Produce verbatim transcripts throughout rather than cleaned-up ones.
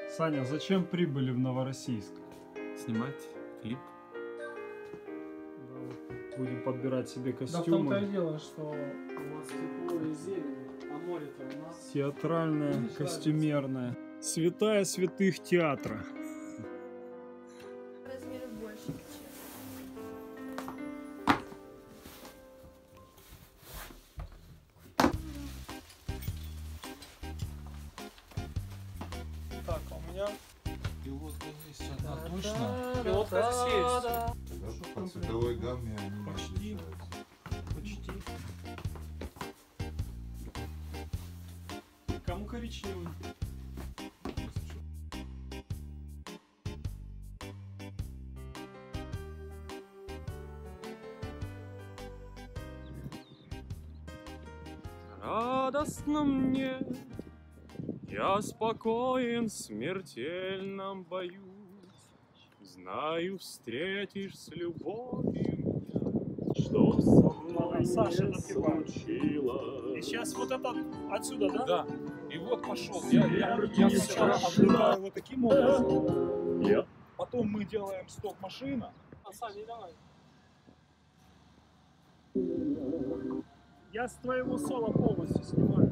Саня, зачем прибыли в Новороссийск? Снимать клип. Да, вот будем подбирать себе костюмы. Да в том-то и дело, что у нас тепло и зелень, а море-то у нас... Театральное, костюмерное. Святая святых театра. Размеры больше, чем. Так, а у меня... Пилотка есть одна точно. Пилотка здесь есть. По цветовой гамме они Почти. не отличаются. Почти. Кому коричневый? Радостно мне, я спокоен в смертельном бою. Знаю, встретишь с любовью меня, что со Саша мной напевает. случилось. И сейчас вот это отсюда, да? Да. И вот пошел. Я, я, я сначала открываю вот таким образом. Я. Потом мы делаем стоп-машина. А, Саня, давай. Я с твоего соло полностью снимаю.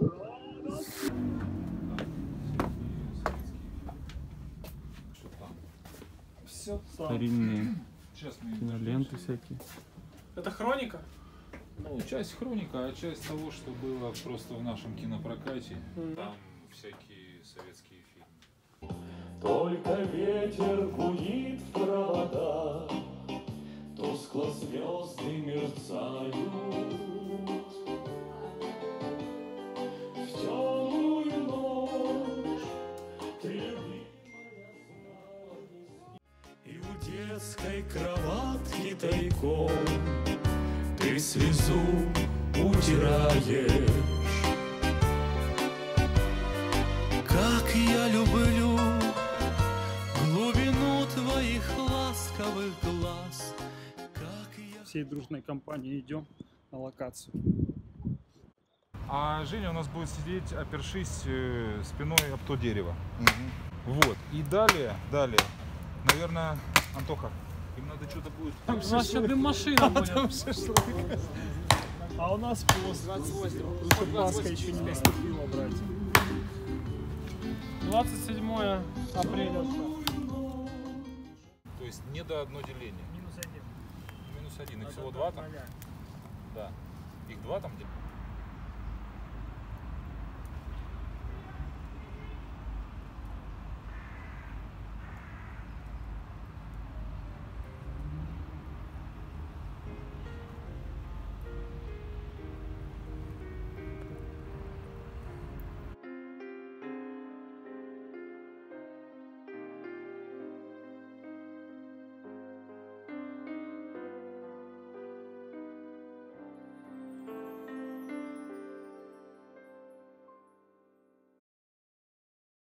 Что там? Все. Старинные Сейчас мы киноленты всякие. Это хроника? Ну, часть хроника, а часть того, что было просто в нашем кинопрокате. Мгм. Там всякие советские фильмы. Только ветер гудит в провода, тускло звезды мерцают. В темную ночь ты, любимая, знала не спи. И у детской кроватки тайком ты слезу утираешь. Как я люблю глубину твоих ласковых глаз, как я... Всей дружной компанией идем на локацию. А Женя у нас будет сидеть, опершись э, спиной об то дерево. Вот. И далее, далее, наверное, Антоха, им надо что-то будет... У нас еще дым-машина будет. А у нас пост. Тут Пасха еще не наступила, братья. двадцать седьмое апреля. То есть не до одно деления. Минус один. Минус один. Их всего два там? Да. Их два там где?